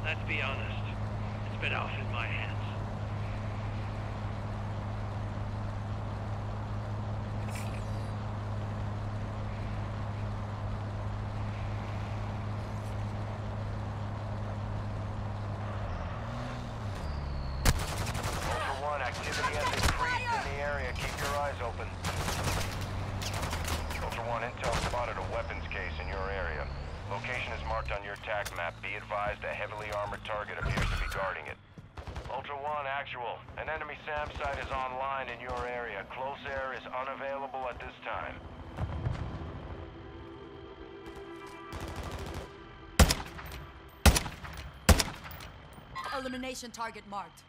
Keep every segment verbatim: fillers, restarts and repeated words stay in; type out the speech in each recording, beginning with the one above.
Let's be honest. It's been off in my hands. Activity has increased in the area. Keep your eyes open. Ultra One, intel spotted a weapons case in your area. Location is marked on your tac map. Be advised a heavily armored target appears to be guarding it. Ultra One, actual. An enemy SAM site is online in your area. Close air is unavailable at this time. Elimination target marked.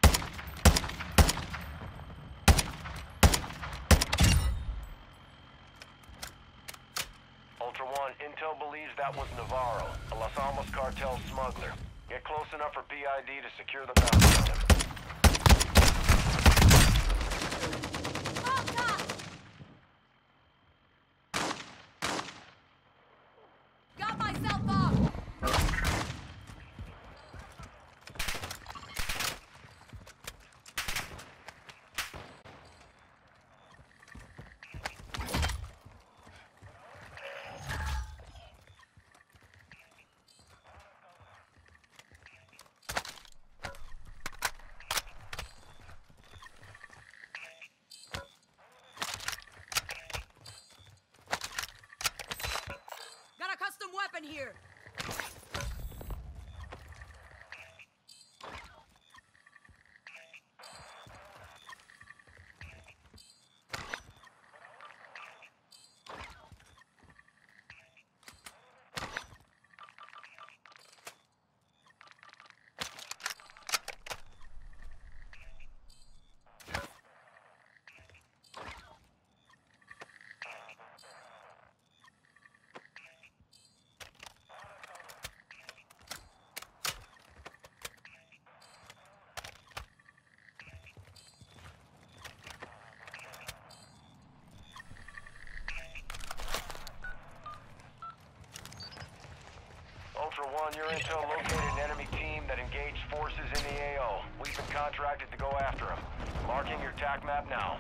Ultra One, intel believes that was Navarro, a Los Alamos cartel smuggler. Get close enough for P I D to secure the bounty on him. Got myself up! Weapon here. Ultra One, your intel located an enemy team that engaged forces in the A O. We've been contracted to go after them. Marking your tac map now.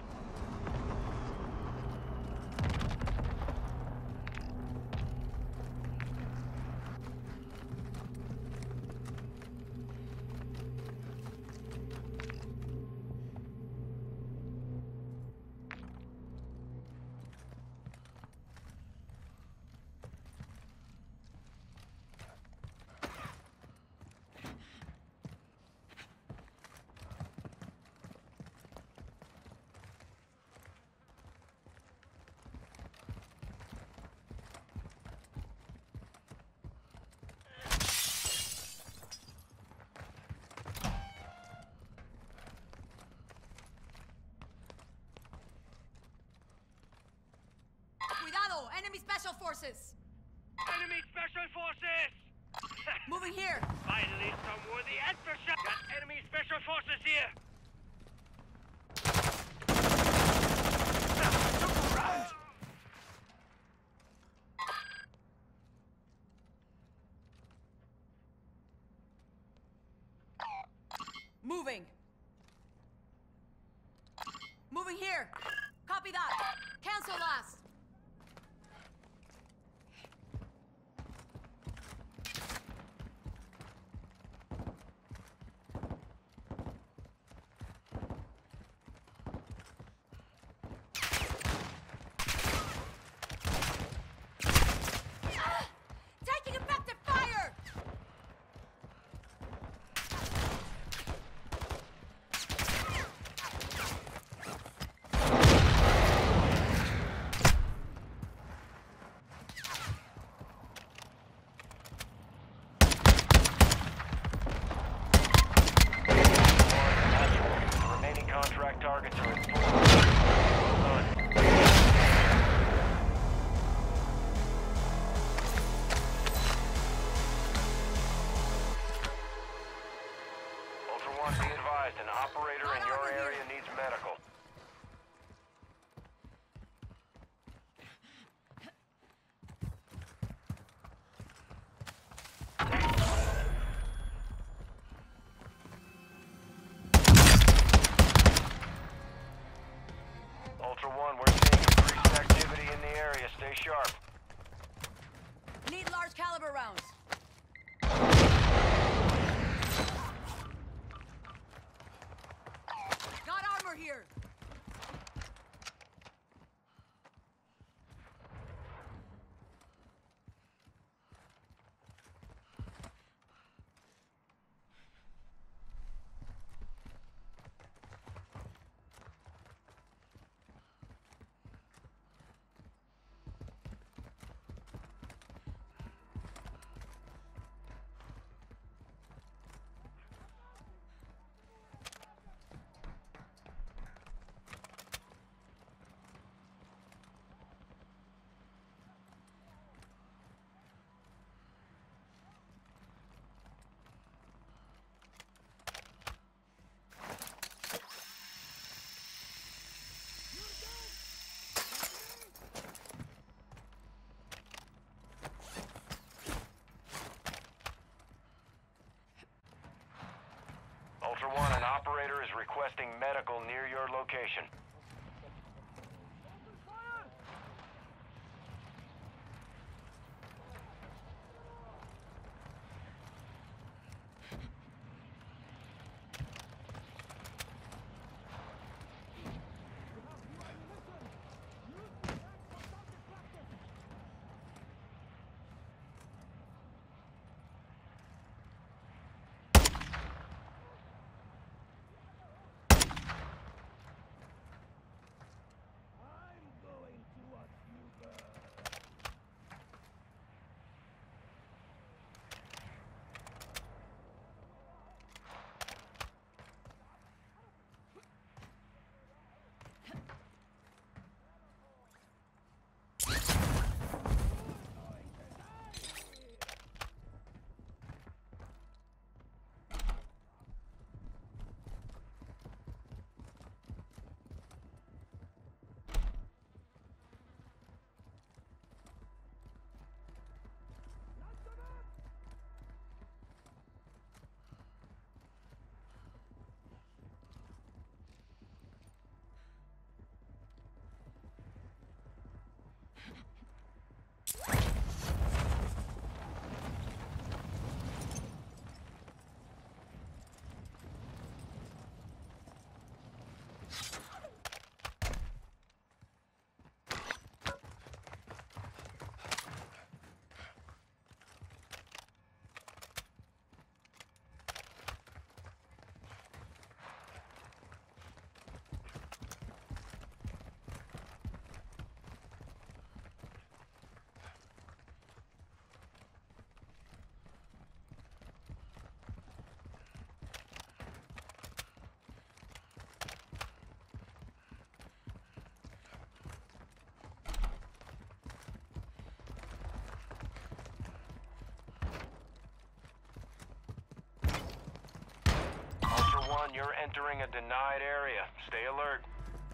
Enemy special forces! Enemy special forces! Moving here! Finally, some worthy adversary! Got enemy special forces here! Look around! Moving! Moving here! Copy that! Cancel last! Ultra One, we're seeing increased activity in the area. Stay sharp. Need large caliber rounds. Got armor here. Ultra One, an operator is requesting medical near your location. One, you're entering a denied area. Stay alert.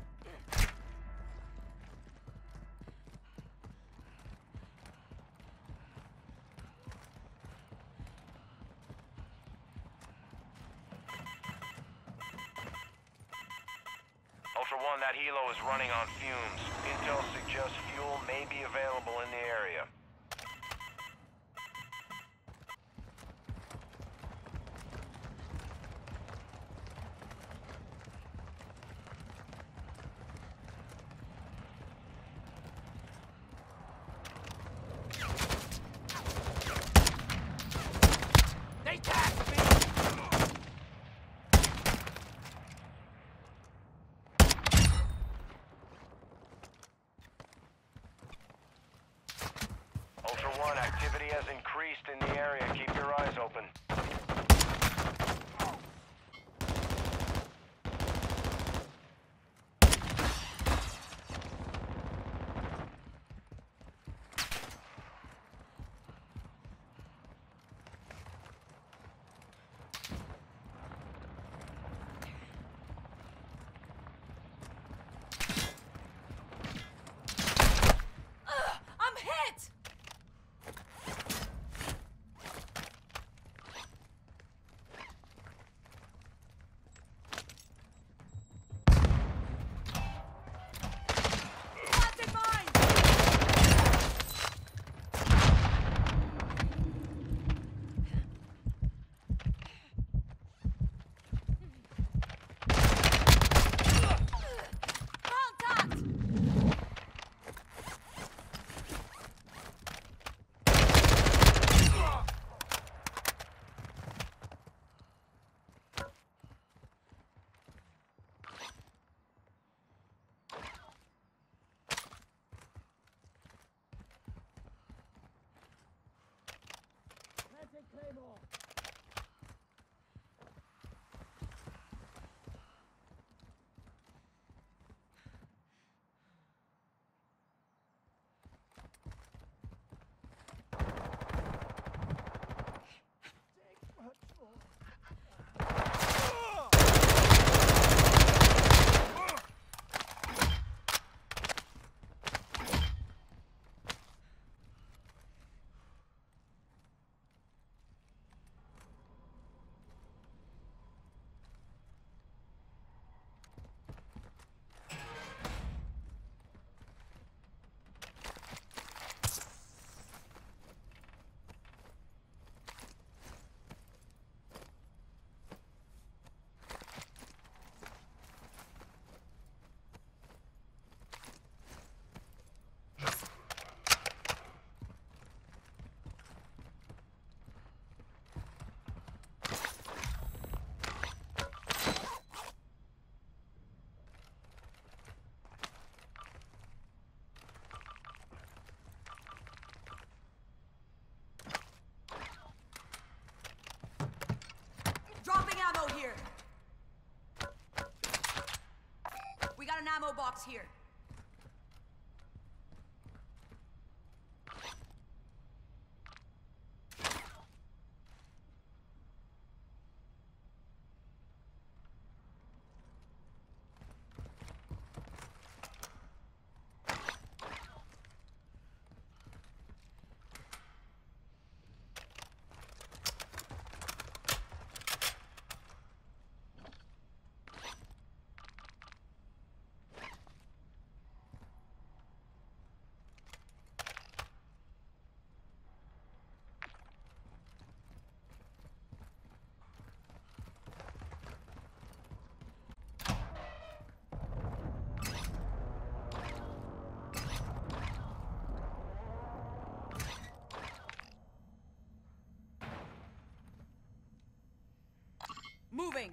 Ultra One, that helo is running on fumes. Intel suggests fuel may be available in the area. Ultra One, activity has increased in the area. Keep your eyes open. box here. Moving!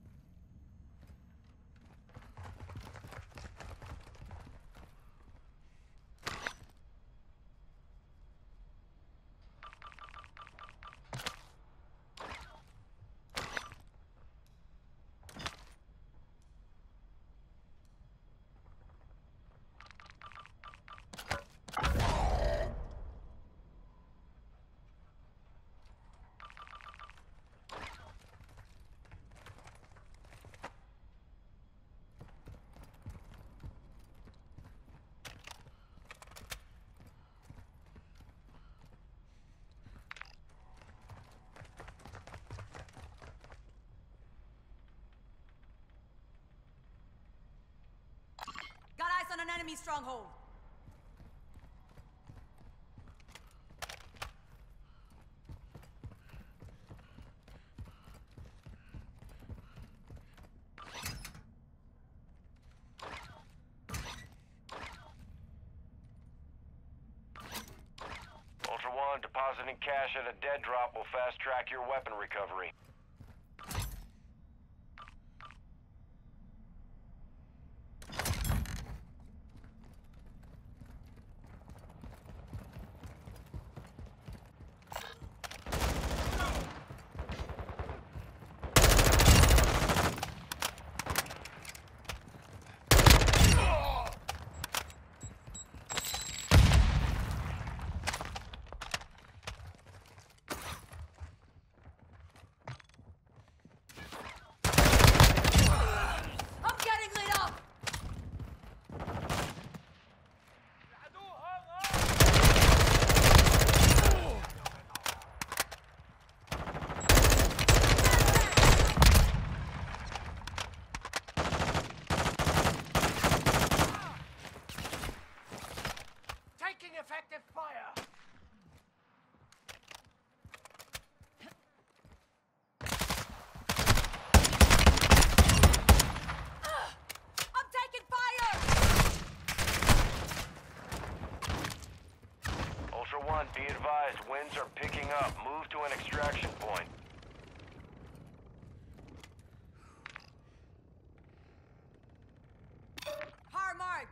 Got eyes on an enemy stronghold. Ultra One, depositing cash at a dead drop will fast-track your weapon recovery. I'm getting lit up! Taking effective fire! I'm taking fire! Ultra One, be advised, winds are picking up. Move to an extraction point. Har marked!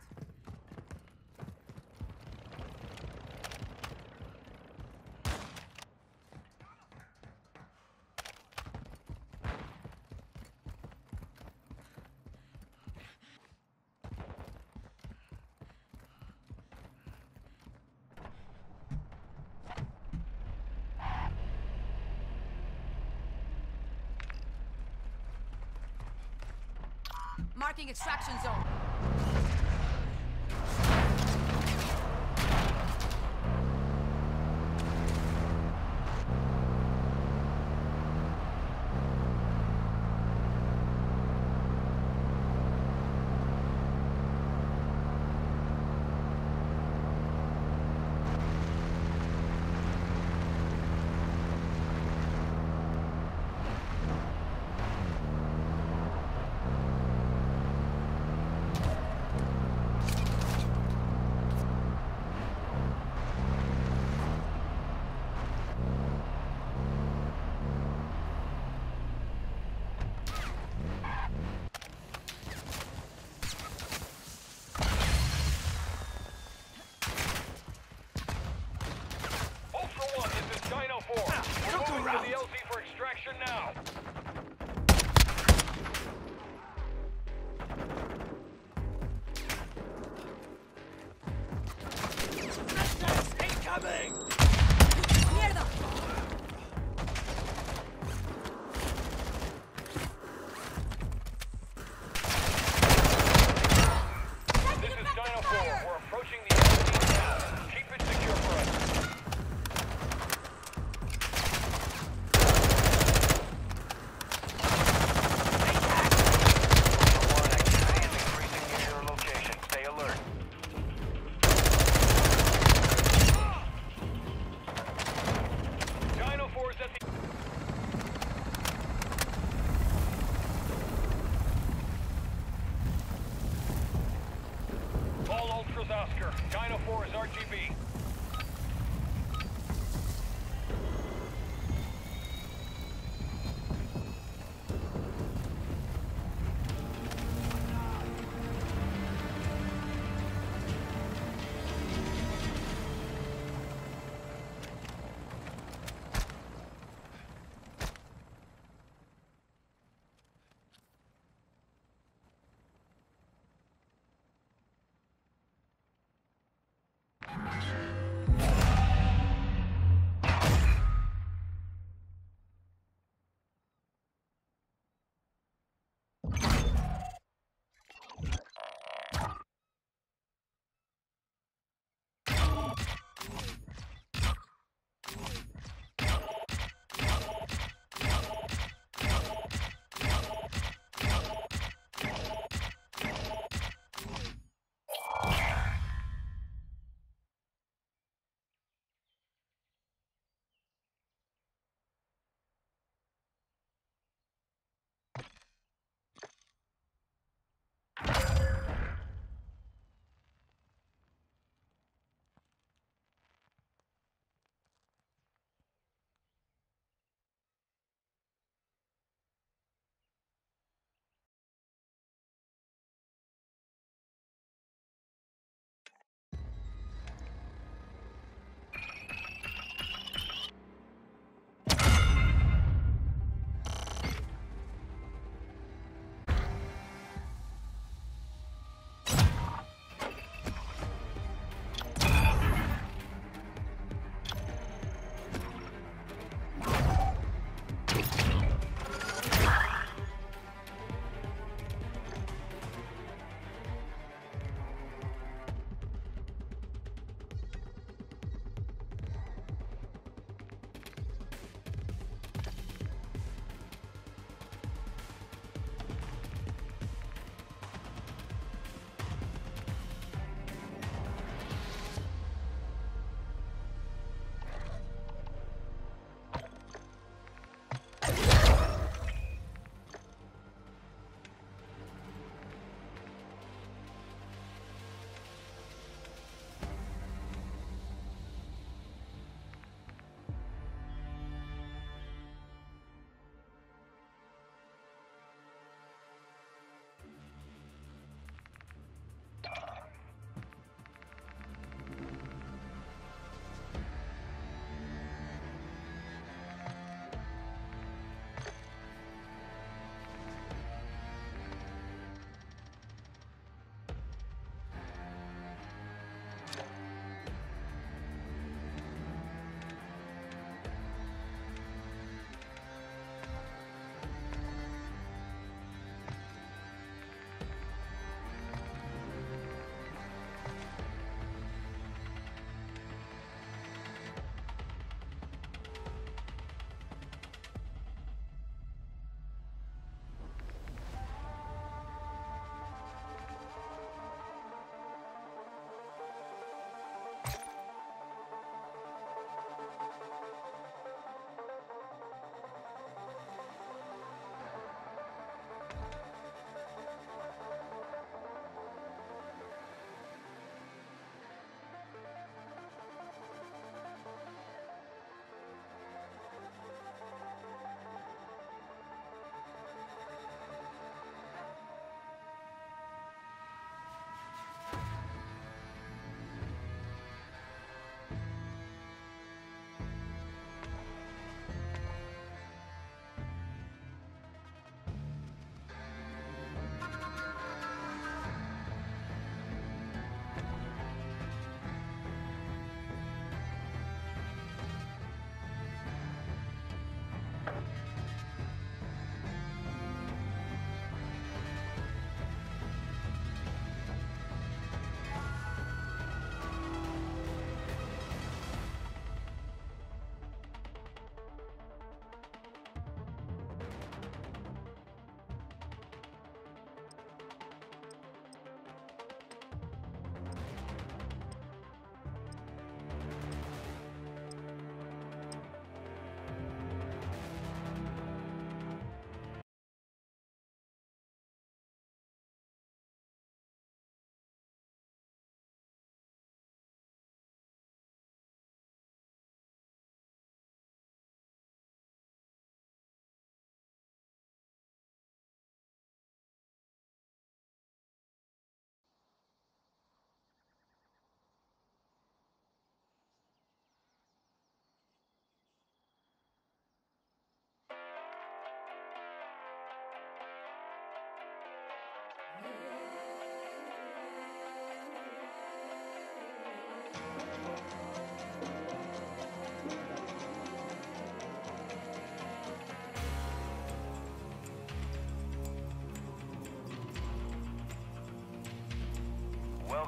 Marking extraction zone. Oscar. Dino four is R G B. Mission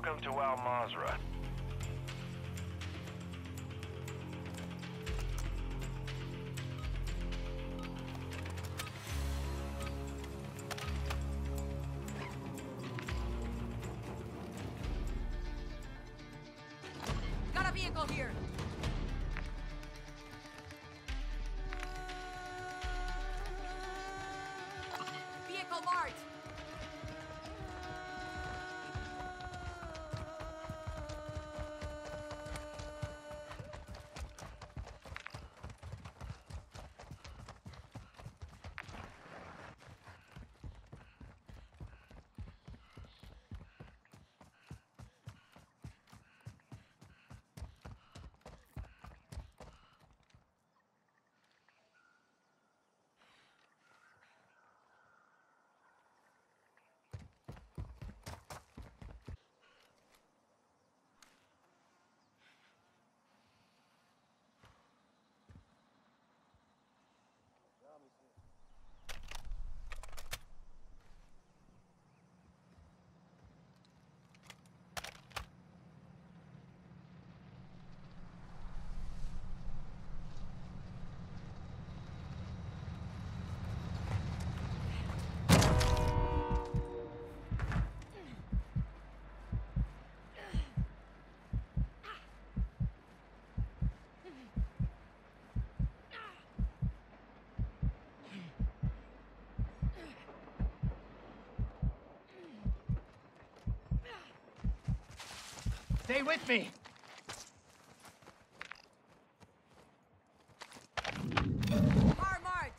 Welcome to Al Mazrah. Got a vehicle here. Vehicle marked. Stay with me! Car marked.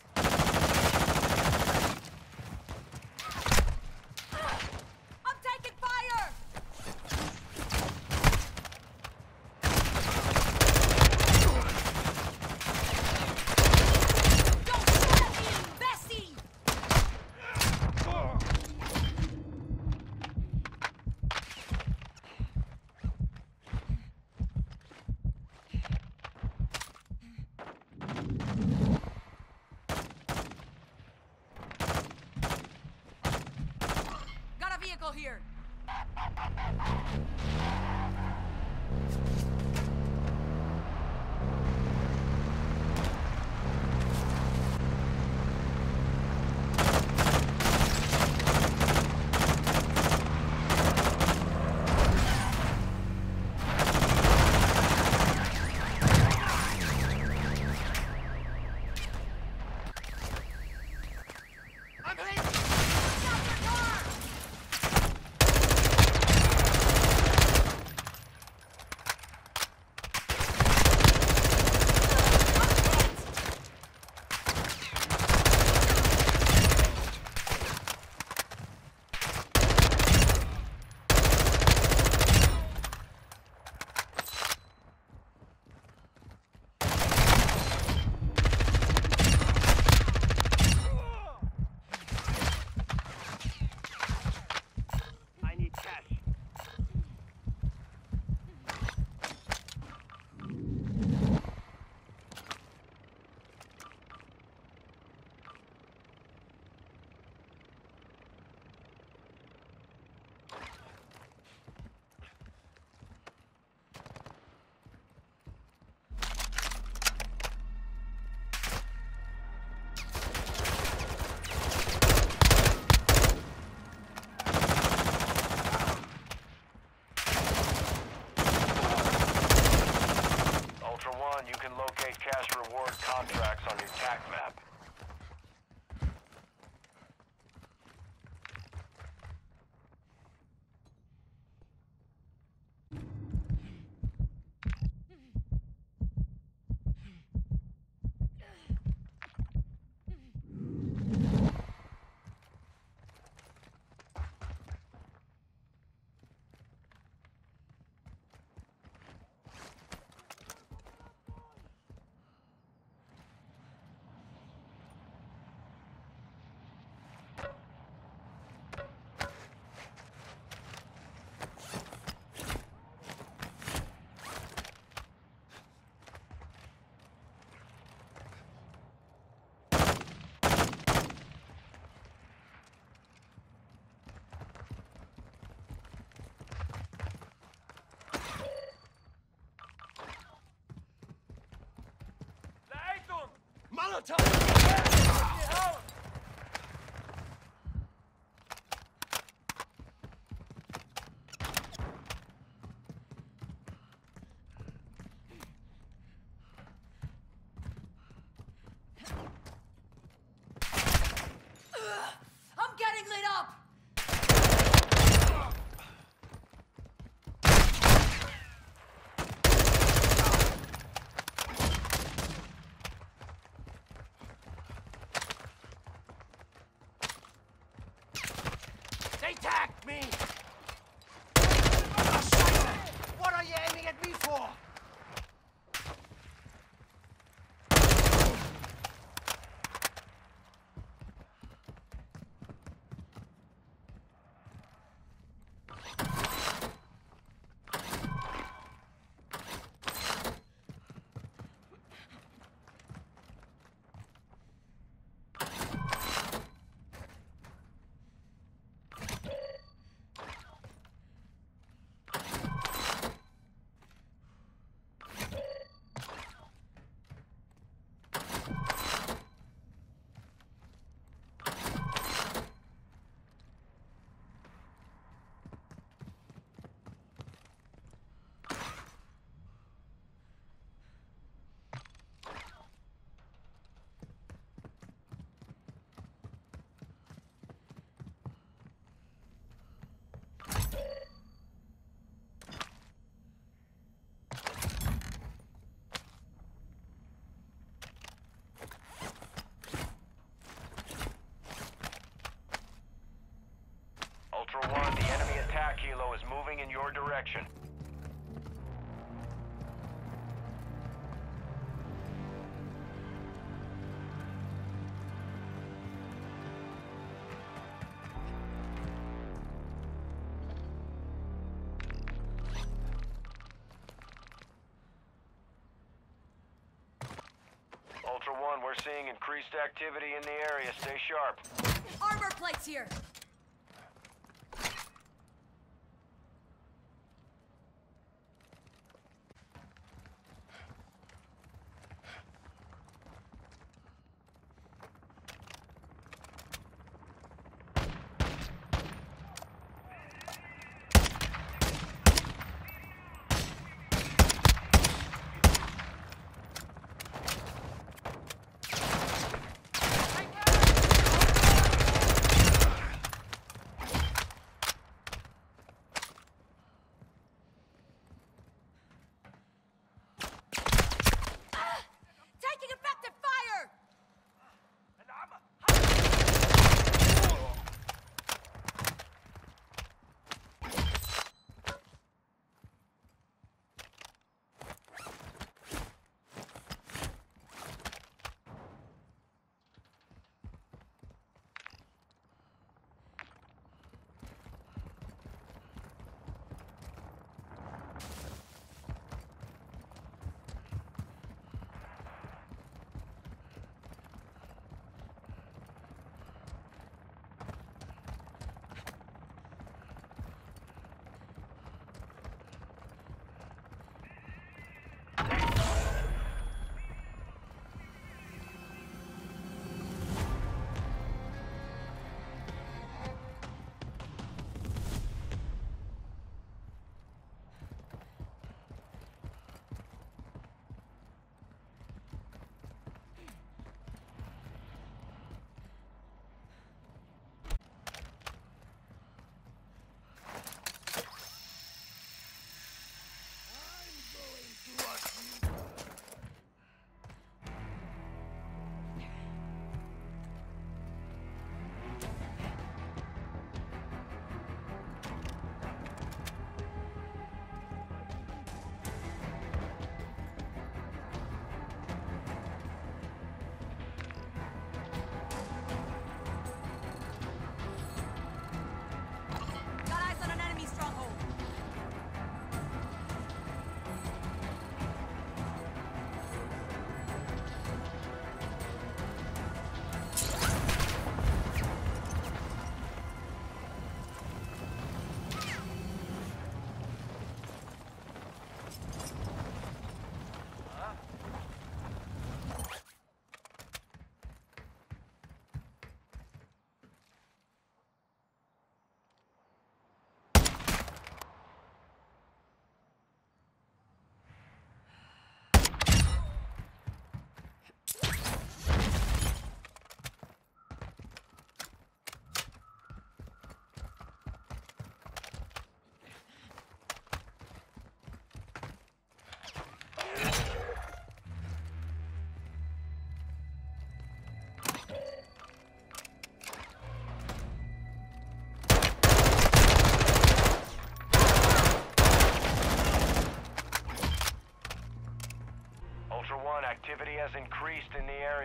I'm taking fire! Don't shoot at me, Bessie! Got a vehicle here. I'm hit! Stop your car! I need cash. Ultra One, you can locate cash reward contracts on your T A C map. I'm getting lit up! They tagged me! What are you aiming at me for? Ultra One, the enemy attack helo is moving in your direction. Ultra One, we're seeing increased activity in the area. Stay sharp. Armor plates here!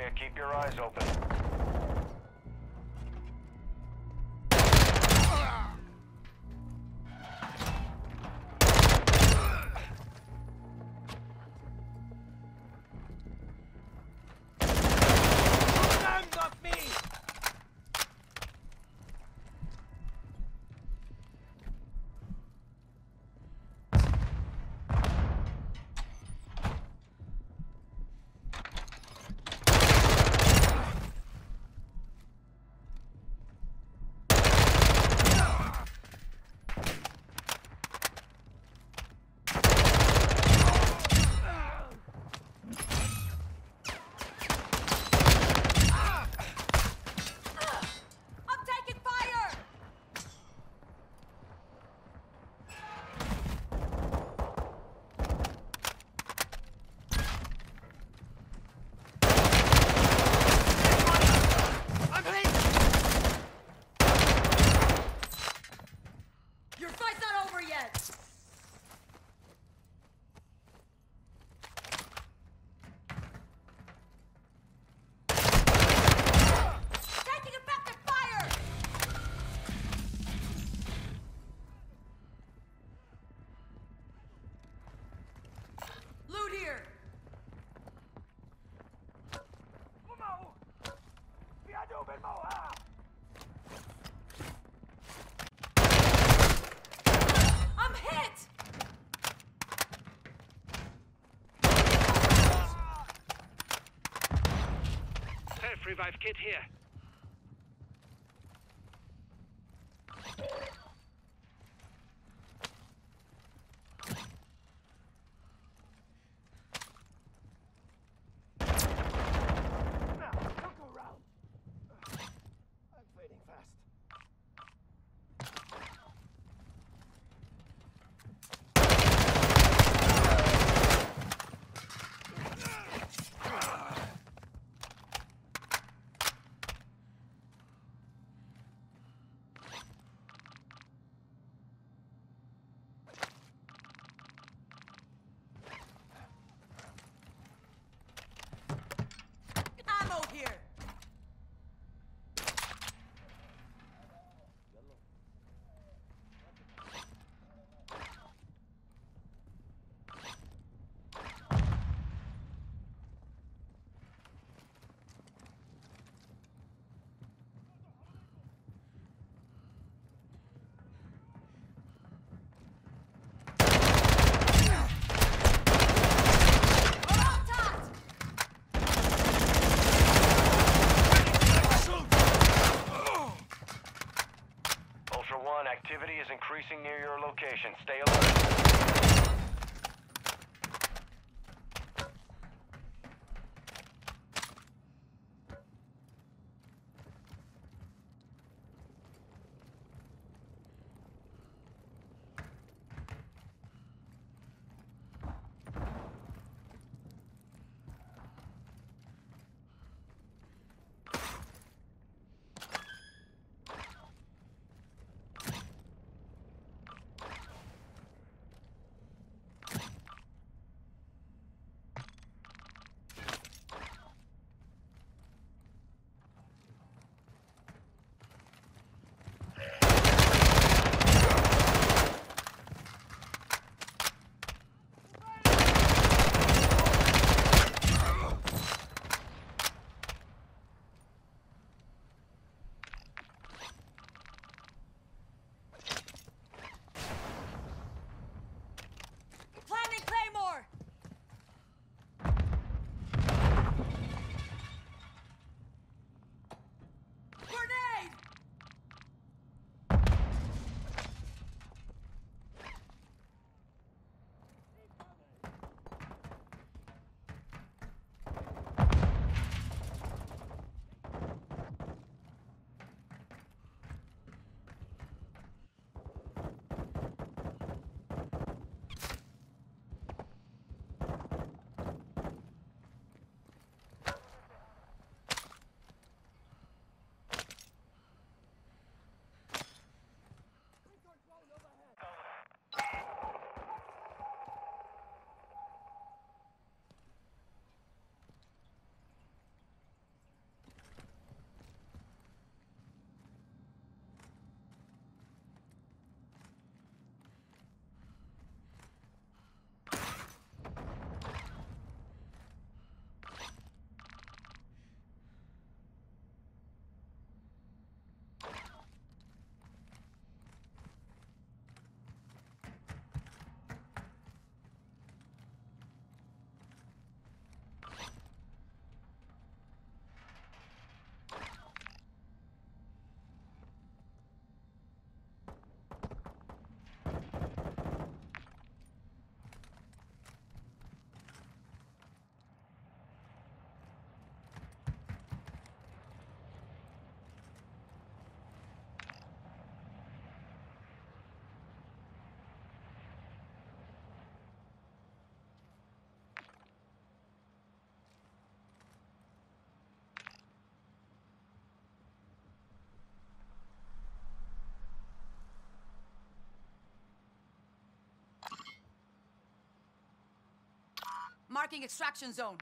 area. Keep your eyes open. I'm hit! Self-revive kit here. Marking extraction zone.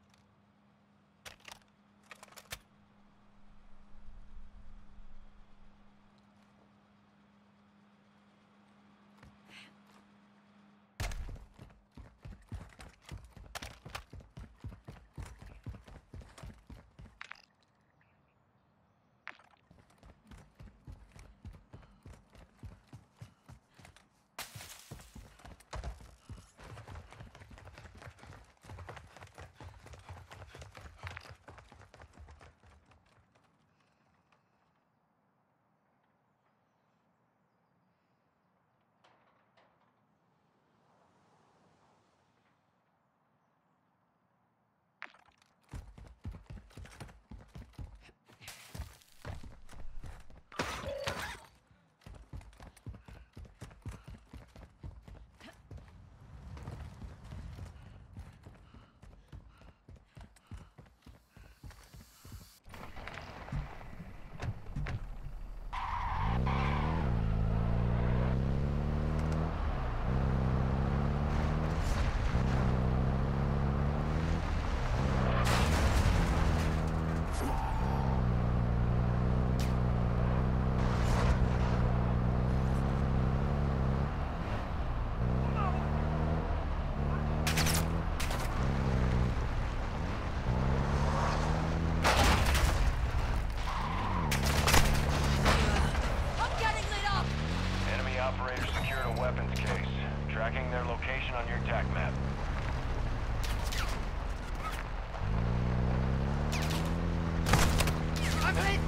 Operators secured a weapons case, tracking their location on your TAC map. I'm hit!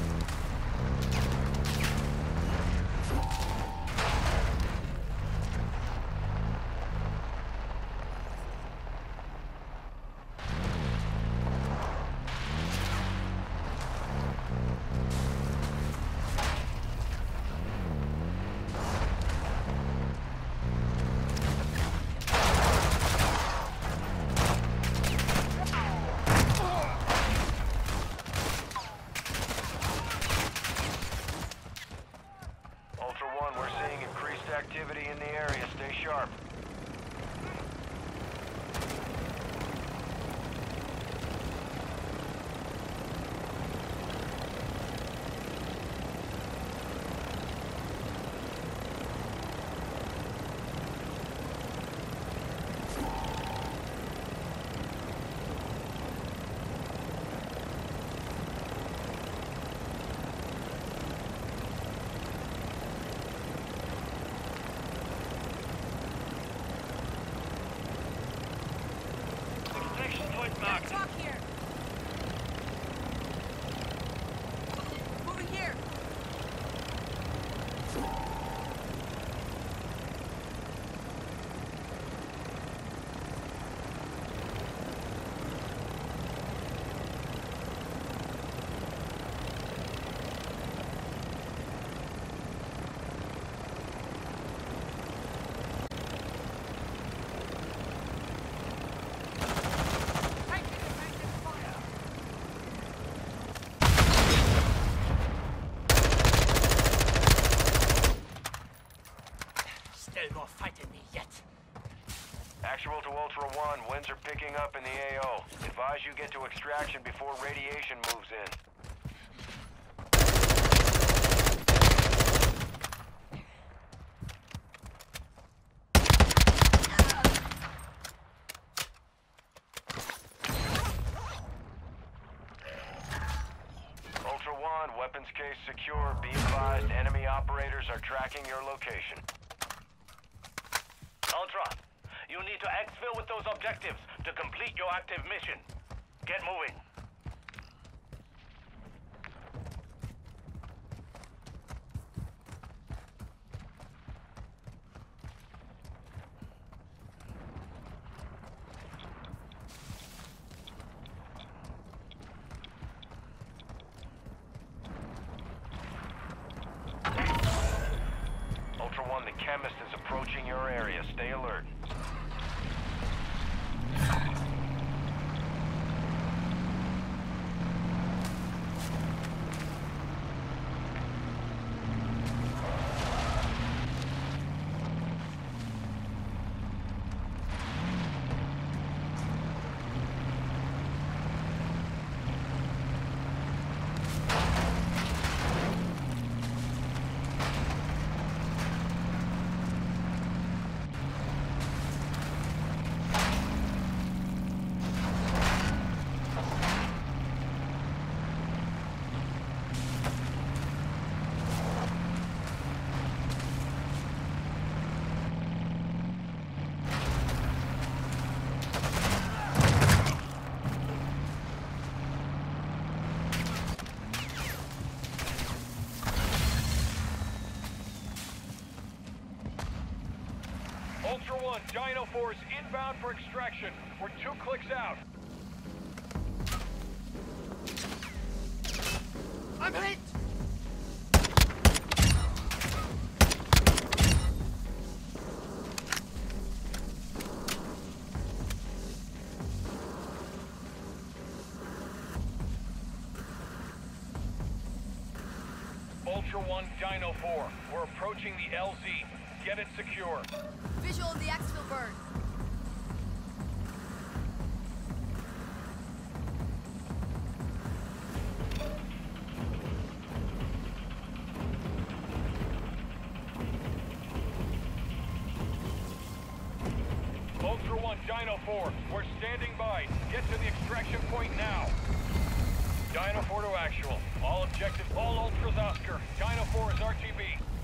Activity in the area. Stay sharp. Got a truck here. Moving here. Actual to Ultra One, winds are picking up in the A O. Advise you get to extraction before radiation moves in. Ultra One, weapons case secure. Be advised, enemy operators are tracking your location. Ultra, you need to exfil with those objectives to complete your active mission. Get moving. Ultra One, the chemist is approaching your area. Stay alert. Ultra One, Dino four is inbound for extraction. We're two clicks out. I'm hit! Ultra One, Dino four. We're approaching the L Z. Get it secure. Visual on the exfil bird. Ultra One, Dino four. We're standing by. Get to the extraction point now. Dino four to actual. All objectives, all Ultras Oscar. Dino four is R T B.